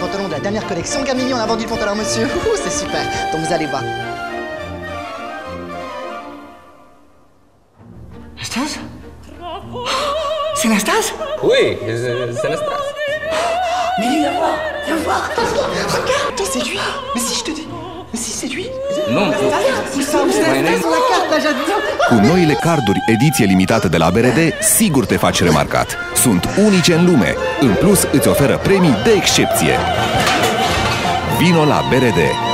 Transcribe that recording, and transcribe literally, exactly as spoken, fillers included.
pantalon de la dernière collection. Gamini, on a vendu le pantalon, monsieur. C'est super. Donc vous allez voir. Anastase? C'est Anastase? Oui, c'est Anastase. Mais lui, viens voir, viens voir. Regarde, toi, c'est lui. Mais si, je te dis. Mais si, c'est lui. Nu, Cu noile carduri ediție limitată de la B R D, sigur te faci remarcat. Sunt unice în lume. În plus, îți oferă premii de excepție. Vino la B R D.